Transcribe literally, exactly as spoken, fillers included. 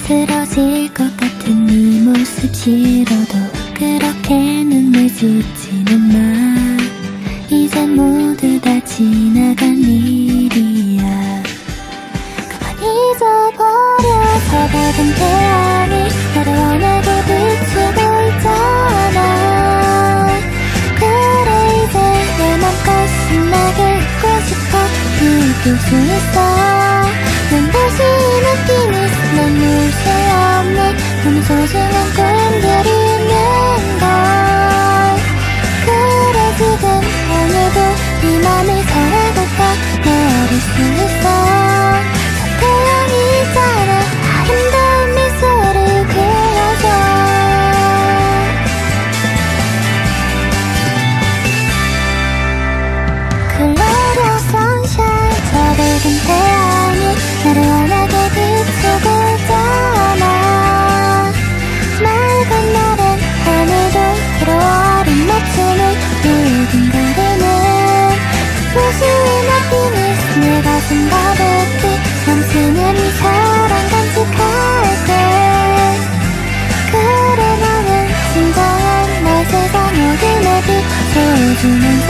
쓰러질 것 같은 네 모습 싫어도 그렇게 눈물 짓지는 마. 이젠 모두 다 지나간 일이야. 그만 잊어버려. 서백은 태양이 나를 환하게 비추고 있잖아. 그래 이제 내 맘껏 신나게 웃고 싶어. 느낄 수 있어. 눈부신 느낌이 눈물 새 없는 너무 소중한 꿈들이 있는 걸. 그래 지금 오늘도 네 맘을 사랑할까. 내릴 수 있어. 저 태양이 있잖아. 아름다운 미소를 그려줘. 글로리아 선샤인. 저 밝은 태양이 나를 환하게 비추고 있잖아. 맑은 날엔 하늘도 그려와린 맞춤을 누군가르는 소수의 happiness. 내 가슴 가득히 넘치는 이 사랑 간직할게. 그래 너는 진정한 내 세상 어둠의 빛. 소중한